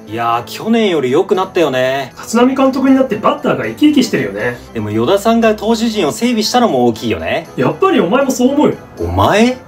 いやー、去年より良くなったよね。 立浪監督になってバッターが生き生きしてるよね。 でも与田さんが投手陣を整備したのも大きいよね。 やっぱりお前もそう思うよ。 お前